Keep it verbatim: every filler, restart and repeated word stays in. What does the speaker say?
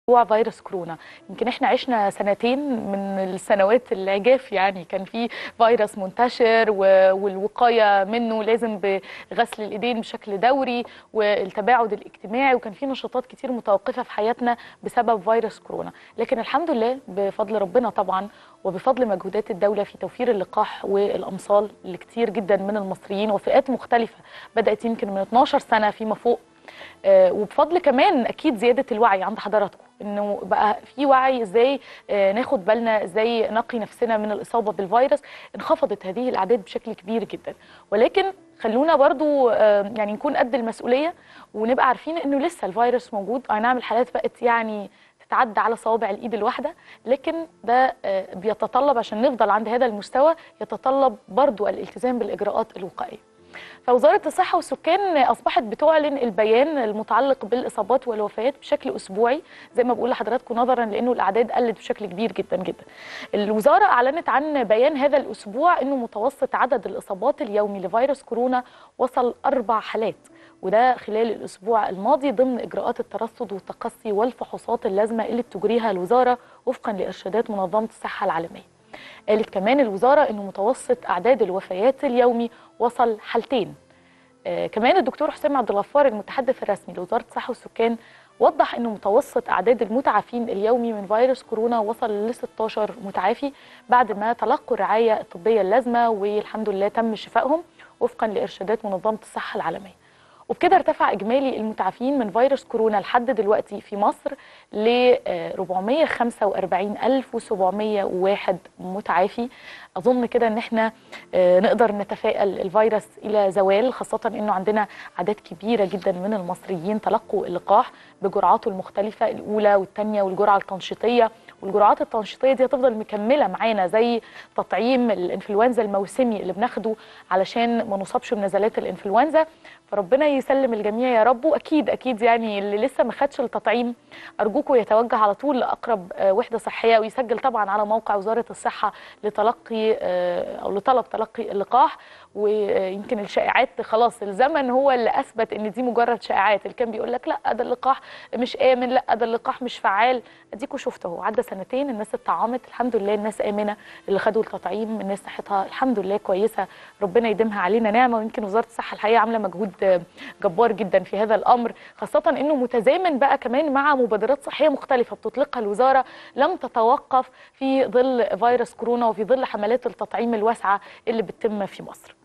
موضوع فيروس كورونا. يمكن احنا عشنا سنتين من السنوات العجاف، يعني كان في فيروس منتشر والوقايه منه لازم بغسل الايدين بشكل دوري والتباعد الاجتماعي، وكان في نشاطات كتير متوقفه في حياتنا بسبب فيروس كورونا. لكن الحمد لله بفضل ربنا طبعا وبفضل مجهودات الدوله في توفير اللقاح والامصال لكتير جدا من المصريين وفئات مختلفه بدات يمكن من اتناشر سنه فيما فوق، آه وبفضل كمان اكيد زياده الوعي عند حضراتكم انه بقى في وعي ازاي آه ناخد بالنا، ازاي نقي نفسنا من الاصابه بالفيروس. انخفضت هذه الاعداد بشكل كبير جدا، ولكن خلونا برضو آه يعني نكون قد المسؤوليه ونبقى عارفين انه لسه الفيروس موجود. اي نعم الحالات بقت يعني تتعدى على صوابع الايد الواحده، لكن ده آه بيتطلب عشان نفضل عند هذا المستوى يتطلب برضو الالتزام بالاجراءات الوقائيه. فوزارة الصحة والسكان أصبحت بتعلن البيان المتعلق بالإصابات والوفيات بشكل أسبوعي، زي ما بقول لحضراتكم، نظرا لأنه الأعداد قلت بشكل كبير جدا جدا. الوزارة أعلنت عن بيان هذا الأسبوع أنه متوسط عدد الإصابات اليومي لفيروس كورونا وصل أربع حالات، وده خلال الأسبوع الماضي ضمن إجراءات الترصد والتقصي والفحوصات اللازمة اللي بتجريها الوزارة وفقا لإرشادات منظمة الصحة العالمية. قالت كمان الوزارة أنه متوسط أعداد الوفيات اليومي وصل حالتين. آه كمان الدكتور حسام عبد الغفار المتحدث الرسمي لوزارة الصحة والسكان وضح أنه متوسط أعداد المتعافين اليومي من فيروس كورونا وصل ل ستاشر متعافي بعد ما تلقوا الرعاية الطبية اللازمة، والحمد لله تم شفائهم وفقا لإرشادات منظمة الصحة العالمية. وبكده ارتفع إجمالي المتعافين من فيروس كورونا لحد دلوقتي في مصر ل أربعمائة وخمسة وأربعين ألف وسبعمائة وواحد متعافي. أظن كده إن احنا نقدر نتفائل الفيروس إلى زوال، خاصة إنه عندنا أعداد كبيرة جدا من المصريين تلقوا اللقاح بجرعاته المختلفة، الأولى والثانية والجرعة التنشيطية. والجرعات التنشيطية دي هتفضل مكملة معانا زي تطعيم الإنفلونزا الموسمي اللي بناخده علشان ما نصابش بنزلات الإنفلونزا. فربنا يسلم الجميع يا رب. واكيد اكيد يعني اللي لسه ما خدش التطعيم ارجوكم يتوجه على طول لاقرب وحده صحيه ويسجل طبعا على موقع وزاره الصحه لتلقي او لطلب تلقي اللقاح. ويمكن الشائعات خلاص الزمن هو اللي اثبت ان دي مجرد شائعات، اللي كان بيقول لك لا ده اللقاح مش امن، لا ده اللقاح مش فعال. اديكوا شفتوا اهو عدى سنتين الناس اتطعمت، الحمد لله الناس امنه، اللي خدوا التطعيم الناس صحتها الحمد لله كويسه، ربنا يديمها علينا نعمه. ويمكن وزاره الصحه الحقيقه عامله مجهود جبار جدا في هذا الامر، خاصه انه متزامن بقى كمان مع مبادرات صحيه مختلفه بتطلقها الوزاره لم تتوقف في ظل فيروس كورونا وفي ظل حملات التطعيم الواسعه اللي بتتم في مصر.